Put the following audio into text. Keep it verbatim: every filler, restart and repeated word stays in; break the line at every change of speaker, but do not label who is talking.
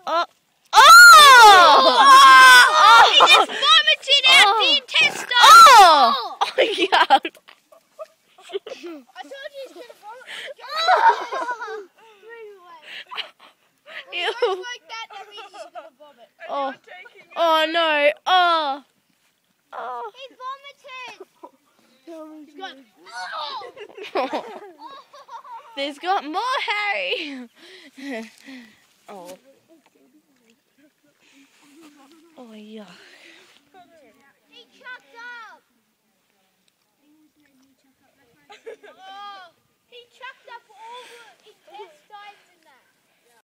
Oh!
Oh!
Oh!
He just vomited out
Oh.
the intestine!
Oh! Oh, yeah.
I told you he's going to vomit. Oh. When he
Ew.
goes like that, that means he's going to vomit.
Oh. Oh, no. Oh. Oh.
He vomited! He's gone.
There's got more, Harry. Oh. Oh, yeah.
He chucked up! Oh, he chucked up all the intestines